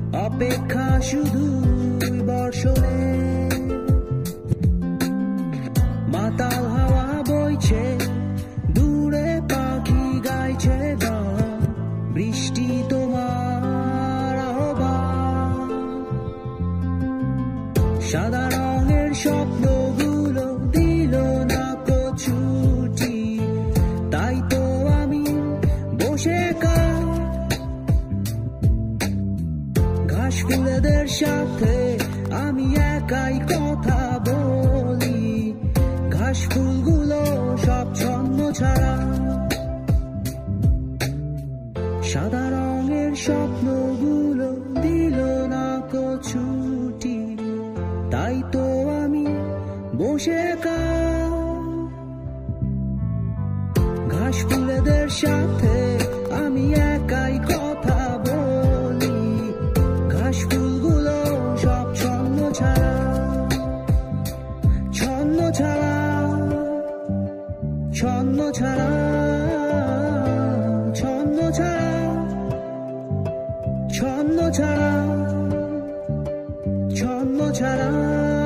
অপেক্ষা শুধুই বর্ষণে, মাতাল হাওয়া বইছে, দূরে পাখি গাইছে গান, বৃষ্টি তোমার আহ্বান। সাদা রঙের স্বপ্নগুলো দিল না কো ছুটি, তাই তো আমি বসে ঘাস ফুলেদের সাথে আমি একাই কথা বলি, ঘাস ফুলগুলো সব ছন্ন ছাড়া। সাদা রঙের স্বপ্নগুলো দিল না কো ছুটি, তাই তো আমি বসে ঘাস ফুলেদের সাথে আমি একাই কথা বলি, ঘাস ফুলগুলো সব ছন্ন ছাড়া, ছন্ন ছাড়া, ছন্ন ছাড়া, ছন্ন ছাড়া, ছন্ন ছাড়া, ছন্ন ছাড়া।